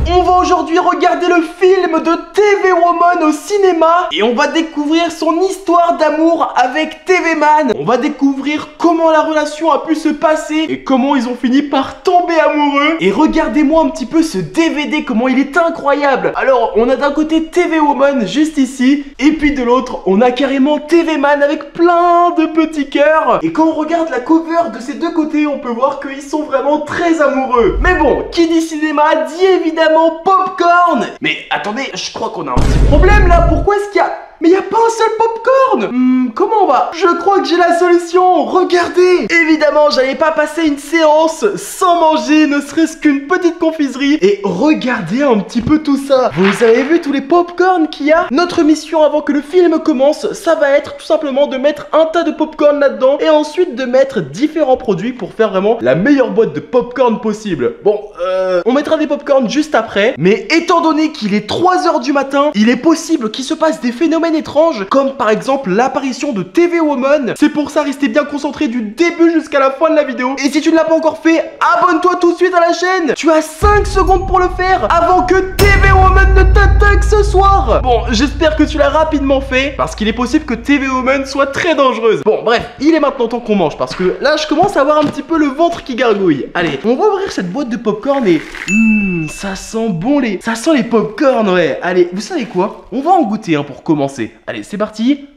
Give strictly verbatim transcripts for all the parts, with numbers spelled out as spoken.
On va aujourd'hui regarder le film de T V Woman au cinéma et on va découvrir son histoire d'amour avec T V Man. On va découvrir comment la relation a pu se passer et comment ils ont fini par tomber amoureux. Et regardez-moi un petit peu ce D V D, comment il est incroyable. Alors, on a d'un côté T V Woman juste ici et puis de l'autre, on a carrément T V Man avec plein de petits cœurs. Et quand on regarde la cover de ces deux côtés, on peut voir qu'ils sont vraiment très amoureux. Mais bon, qui dit cinéma dit évidemment popcorn. Mais attendez, je crois qu'on a un petit problème là. Pourquoi est-ce qu'il y a... Mais il n'y a pas un seul popcorn. Hmm, comment on va? Je crois que j'ai la solution. Regardez. Évidemment, j'allais pas passer une séance sans manger ne serait-ce qu'une petite confiserie. Et regardez un petit peu tout ça. Vous avez vu tous les popcorn qu'il y a? Notre mission avant que le film commence, ça va être tout simplement de mettre un tas de popcorn là-dedans et ensuite de mettre différents produits pour faire vraiment la meilleure boîte de popcorn possible. Bon, euh, on mettra des popcorn juste après. Mais étant donné qu'il est trois heures du matin, il est possible qu'il se passe des phénomènes étranges, comme par exemple l'apparition de T V Woman. C'est pour ça, restez bien concentrés du début jusqu'à la fin de la vidéo. Et si tu ne l'as pas encore fait, abonne-toi tout de suite à la chaîne. Tu as cinq secondes pour le faire avant que T V Woman ne t'attaque ce soir. Bon, j'espère que tu l'as rapidement fait, parce qu'il est possible que T V Woman soit très dangereuse. Bon, bref, il est maintenant temps qu'on mange, parce que là, je commence à avoir un petit peu le ventre qui gargouille. Allez, on va ouvrir cette boîte de popcorn et... Hum, ça sent bon les... Ça sent les popcorn, ouais. Allez, vous savez quoi? On va en goûter, hein, pour commencer. Allez, c'est parti.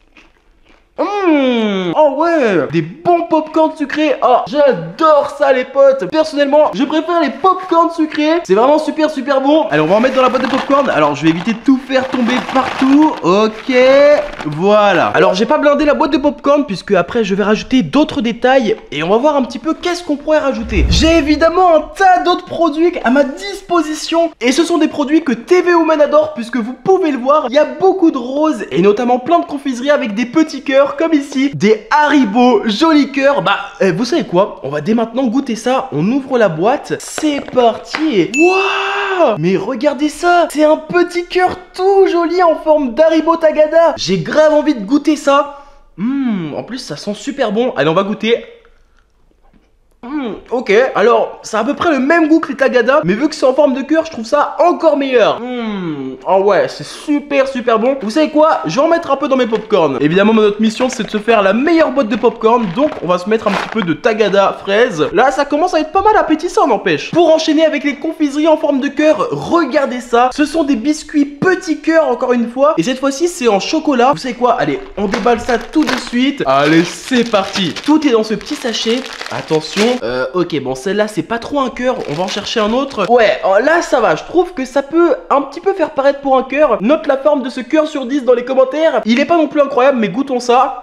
Mmh. Oh ouais, des bons popcorn sucrés. Oh, j'adore ça les potes. Personnellement, je préfère les popcorn sucrés. C'est vraiment super super bon. Allez, on va en mettre dans la boîte de popcorn. Alors, je vais éviter de tout faire tomber partout. Ok, voilà. Alors, j'ai pas blindé la boîte de popcorn puisque après, je vais rajouter d'autres détails et on va voir un petit peu qu'est-ce qu'on pourrait rajouter. J'ai évidemment un tas d'autres produits à ma disposition et ce sont des produits que T V Woman adore puisque vous pouvez le voir. Il y a beaucoup de roses et notamment plein de confiseries avec des petits cœurs comme ici, des Haribo jolis cœurs. Bah, eh, vous savez quoi? On va dès maintenant goûter ça. On ouvre la boîte. C'est parti. Waouh! Mais regardez ça. C'est un petit cœur tout joli en forme d'Haribo Tagada. J'ai grave envie de goûter ça. Mmh, en plus, ça sent super bon. Allez, on va goûter. Mmh, ok, alors c'est à peu près le même goût que les Tagada, mais vu que c'est en forme de cœur, je trouve ça encore meilleur. Mmh, oh ouais, c'est super super bon. Vous savez quoi? Je vais en mettre un peu dans mes popcorn. Évidemment, notre mission c'est de se faire la meilleure boîte de popcorn, donc on va se mettre un petit peu de Tagada fraise. Là, ça commence à être pas mal appétissant, n'empêche. Pour enchaîner avec les confiseries en forme de cœur, regardez ça. Ce sont des biscuits petits cœurs encore une fois, et cette fois-ci c'est en chocolat. Vous savez quoi? Allez, on déballe ça tout de suite. Allez, c'est parti. Tout est dans ce petit sachet. Attention. Euh, ok, bon, celle-là, c'est pas trop un cœur. On va en chercher un autre. Ouais, oh, là, ça va. Je trouve que ça peut un petit peu faire paraître pour un cœur. Note la forme de ce cœur sur dix dans les commentaires. Il est pas non plus incroyable, mais goûtons ça.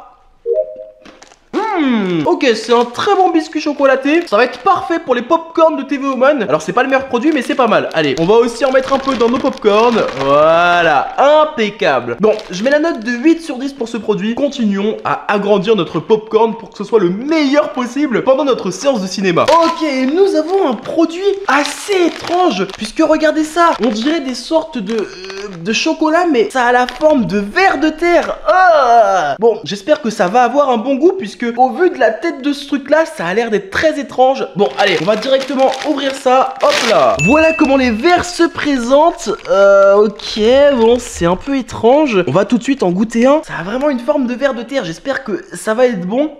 Mmh. Ok, c'est un très bon biscuit chocolaté. Ça va être parfait pour les popcorn de T V Woman. Alors c'est pas le meilleur produit mais c'est pas mal. Allez, on va aussi en mettre un peu dans nos popcorn. Voilà, impeccable. Bon, je mets la note de huit sur dix pour ce produit. Continuons à agrandir notre popcorn pour que ce soit le meilleur possible pendant notre séance de cinéma. Ok, nous avons un produit assez étrange, puisque regardez ça, on dirait des sortes de, euh, de chocolat, mais ça a la forme de vers de terre. Oh, bon, j'espère que ça va avoir un bon goût, puisque au vu de la tête de ce truc là, ça a l'air d'être très étrange. Bon, allez, on va directement ouvrir ça. Hop là. Voilà comment les vers se présentent. Euh, ok, bon, c'est un peu étrange. On va tout de suite en goûter un. Ça a vraiment une forme de vers de terre. J'espère que ça va être bon.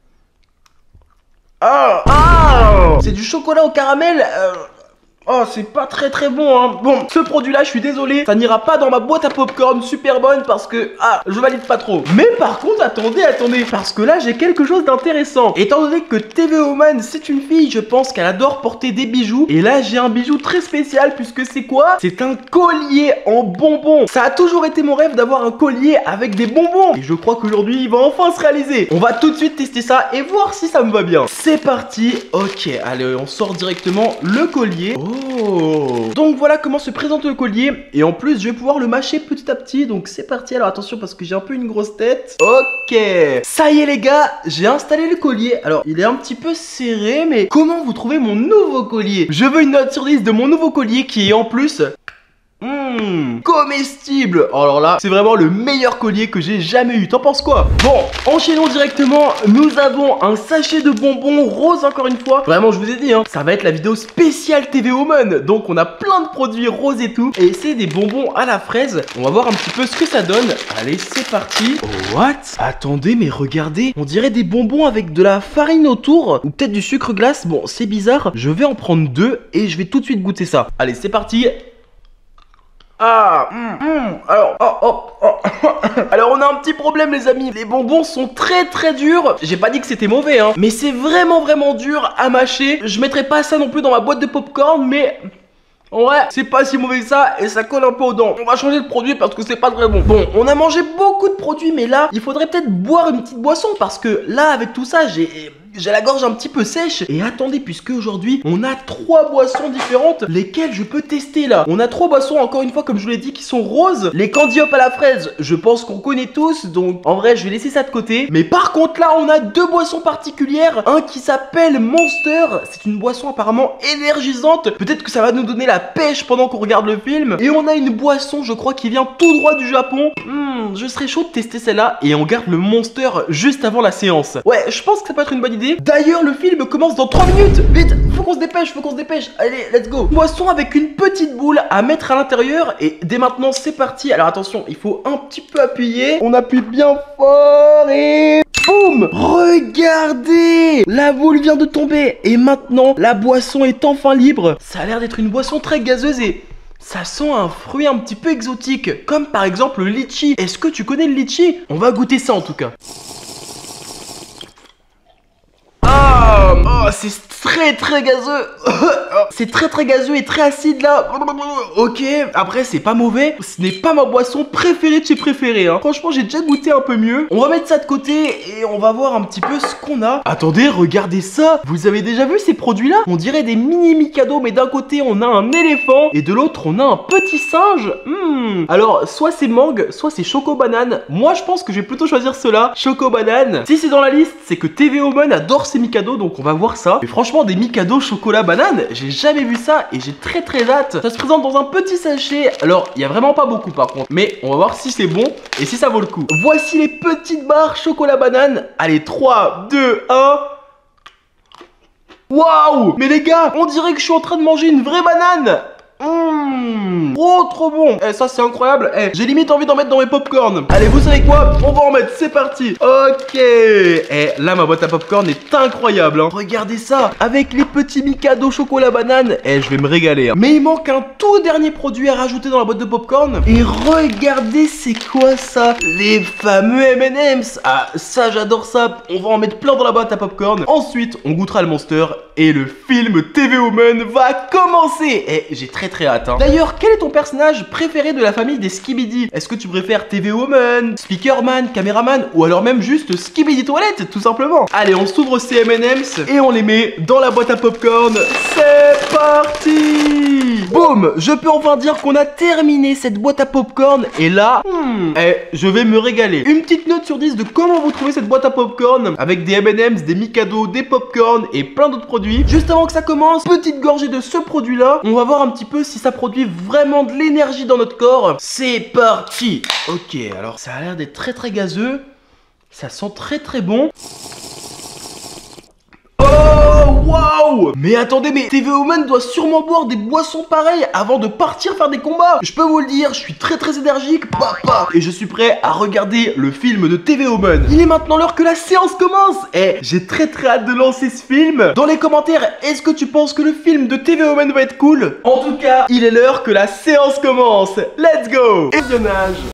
Ah, ah, c'est du chocolat au caramel. Euh... Oh, c'est pas très très bon, hein. Bon, ce produit-là, je suis désolé, ça n'ira pas dans ma boîte à popcorn super bonne parce que, ah, je valide pas trop. Mais par contre, attendez, attendez, parce que là, j'ai quelque chose d'intéressant. Étant donné que T V Woman, c'est une fille, je pense qu'elle adore porter des bijoux. Et là, j'ai un bijou très spécial puisque c'est quoi? C'est un collier en bonbons. Ça a toujours été mon rêve d'avoir un collier avec des bonbons. Et je crois qu'aujourd'hui, il va enfin se réaliser. On va tout de suite tester ça et voir si ça me va bien. C'est parti. Ok, allez, on sort directement le collier. Oh. Oh. Donc voilà comment se présente le collier. Et en plus je vais pouvoir le mâcher petit à petit. Donc c'est parti, alors attention parce que j'ai un peu une grosse tête. Ok, ça y est les gars, j'ai installé le collier. Alors il est un petit peu serré, mais comment vous trouvez mon nouveau collier? Je veux une note sur dix de mon nouveau collier qui est en plus... Mmh, comestible. Oh, alors là, c'est vraiment le meilleur collier que j'ai jamais eu. T'en penses quoi? Bon, enchaînons directement. Nous avons un sachet de bonbons rose encore une fois. Vraiment, je vous ai dit, hein, ça va être la vidéo spéciale T V Woman. Donc, on a plein de produits roses et tout. Et c'est des bonbons à la fraise. On va voir un petit peu ce que ça donne. Allez, c'est parti. Oh, what? Attendez, mais regardez. On dirait des bonbons avec de la farine autour. Ou peut-être du sucre glace. Bon, c'est bizarre. Je vais en prendre deux et je vais tout de suite goûter ça. Allez, c'est parti. Ah, mm, mm, alors, oh, oh, oh. Alors on a un petit problème les amis. Les bonbons sont très très durs. J'ai pas dit que c'était mauvais hein, mais c'est vraiment vraiment dur à mâcher. Je mettrai pas ça non plus dans ma boîte de popcorn, mais ouais, c'est pas si mauvais que ça et ça colle un peu aux dents. On va changer de produit parce que c'est pas très bon. Bon, on a mangé beaucoup de produits, mais là, il faudrait peut-être boire une petite boisson parce que là, avec tout ça, j'ai... J'ai la gorge un petit peu sèche. Et attendez, puisque aujourd'hui on a trois boissons différentes, lesquelles je peux tester là. On a trois boissons, encore une fois, comme je vous l'ai dit, qui sont roses. Les Candy Hop à la fraise, je pense qu'on connaît tous. Donc en vrai, je vais laisser ça de côté. Mais par contre là, on a deux boissons particulières. Un qui s'appelle Monster. C'est une boisson apparemment énergisante. Peut-être que ça va nous donner la pêche pendant qu'on regarde le film. Et on a une boisson, je crois, qui vient tout droit du Japon. Hmm, je serais chaud de tester celle-là. Et on garde le Monster juste avant la séance. Ouais, je pense que ça peut être une bonne idée. D'ailleurs, le film commence dans trois minutes. Vite, faut qu'on se dépêche, faut qu'on se dépêche. Allez, let's go. Boisson avec une petite boule à mettre à l'intérieur. Et dès maintenant, c'est parti. Alors attention, il faut un petit peu appuyer. On appuie bien fort et... boum! Regardez! La boule vient de tomber. Et maintenant, la boisson est enfin libre. Ça a l'air d'être une boisson très gazeuse et... ça sent un fruit un petit peu exotique. Comme par exemple le litchi. Est-ce que tu connais le litchi? On va goûter ça en tout cas. Ah, oh, c'est très très gazeux. C'est très très gazeux et très acide là. Ok, après c'est pas mauvais. Ce n'est pas ma boisson préférée de chez préférée hein. Franchement j'ai déjà goûté un peu mieux. On va mettre ça de côté et on va voir un petit peu ce qu'on a. Attendez, regardez ça. Vous avez déjà vu ces produits là? On dirait des mini Mikado, mais d'un côté on a un éléphant et de l'autre on a un petit singe. hmm. Alors soit c'est mangue, soit c'est choco banane. Moi je pense que je vais plutôt choisir cela, choco banane. Si c'est dans la liste, c'est que T V Woman adore ces Mikado, donc on va voir ça. Mais franchement des Mikado chocolat banane, j'ai jamais vu ça et j'ai très très hâte. Ça se présente dans un petit sachet. Alors il y a vraiment pas beaucoup par contre, mais on va voir si c'est bon et si ça vaut le coup. Voici les petites barres chocolat banane. Allez, trois, deux, un. Waouh! Mais les gars, on dirait que je suis en train de manger une vraie banane. Mmh, trop trop bon. Eh, ça c'est incroyable. Eh, j'ai limite envie d'en mettre dans mes popcorn. Allez, vous savez quoi? On va en mettre, c'est parti. Ok. Eh, là ma boîte à popcorn est incroyable hein. Regardez ça, avec les petits Mikado chocolat banane. Eh, je vais me régaler hein. Mais il manque un tout dernier produit à rajouter dans la boîte de popcorn. Et regardez, c'est quoi ça? Les fameux M and M's. Ah, ça j'adore ça. On va en mettre plein dans la boîte à popcorn. Ensuite, on goûtera le Monster et le film T V Woman va commencer. Eh, j'ai très très hâte hein. D'ailleurs, quel est ton personnage préféré de la famille des Skibidi? Est-ce que tu préfères T V Woman, Speakerman, Caméraman ou alors même juste Skibidi Toilette tout simplement? Allez, on s'ouvre ces M and M's et on les met dans la boîte à popcorn. C'est parti! Boum! Je peux enfin dire qu'on a terminé cette boîte à popcorn et là, hmm, eh, je vais me régaler. Une petite note sur dix de comment vous trouvez cette boîte à popcorn avec des M and M's, des Mikado, des popcorn et plein d'autres produits. Juste avant que ça commence, petite gorgée de ce produit là. On va voir un petit peu si ça produit vraiment de l'énergie dans notre corps. C'est parti. Ok, alors ça a l'air d'être très très gazeux. Ça sent très très bon. Oh waouh! Mais attendez, mais T V Woman doit sûrement boire des boissons pareilles avant de partir faire des combats. Je peux vous le dire, je suis très très énergique, papa, et je suis prêt à regarder le film de T V Woman. Il est maintenant l'heure que la séance commence. Et j'ai très très hâte de lancer ce film. Dans les commentaires, est-ce que tu penses que le film de T V Woman va être cool? En tout cas, il est l'heure que la séance commence. Let's go! Et visionnage.